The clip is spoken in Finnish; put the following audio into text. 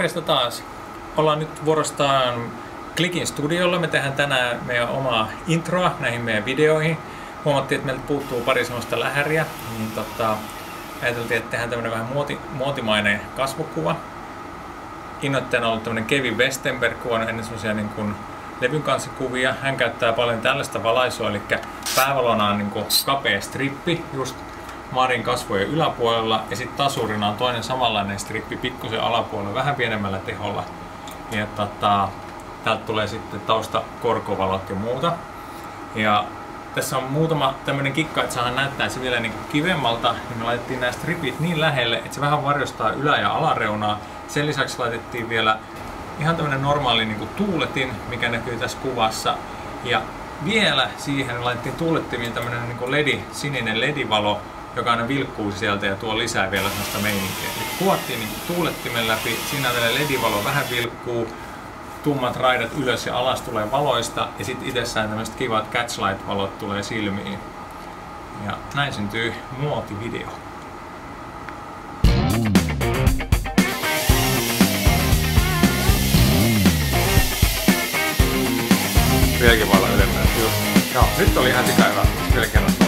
Morjesta taas. Ollaan nyt vuorostaan Klikin studiolla. Me tehdään tänään meidän omaa introa näihin meidän videoihin. Huomattiin, että meiltä puuttuu pari semmoista lähäriä, niin ajateltiin, että tehdään tämmönen vähän muotimainen kasvokuva. Innoitteena on ollut tämmönen Kevin Westenberg, kuvannut ennen semmosia niin kuin levyn kanssa kuvia. Hän käyttää paljon tällaista valaisua, eli päävalona on niin kuin kapea strippi just Marin kasvojen yläpuolella, ja sitten tasurina on toinen samanlainen strippi pikkusen alapuolella vähän pienemmällä teholla. Ja täältä tulee sitten tausta korkovalot ja muuta. Ja tässä on muutama tämmönen kikka, että saadaan näyttää se vielä niin kuin kivemmalta, niin me laitettiin nämä stripit niin lähelle, että se vähän varjostaa ylä- ja alareunaa. Sen lisäksi laitettiin vielä ihan tämmönen normaali niin kuin tuuletin, mikä näkyy tässä kuvassa. Ja vielä siihen laitettiin tuulettimiin tämmönen niin kuin sininen ledivalo, joka aina vilkkuu sieltä ja tuo lisää vielä sellaista meininkiä. Eli kuvattiin niin tuulettimen läpi, siinä vielä ledivalo vähän vilkkuu, tummat raidat ylös ja alas tulee valoista, ja sitten itsessään tämmöiset kivat catchlight-valot tulee silmiin. Ja näin syntyy muotivideo. Vieläkin voi olla ylemmän. Just. Joo, nyt oli ihan sika hyvä. Vielä kerran.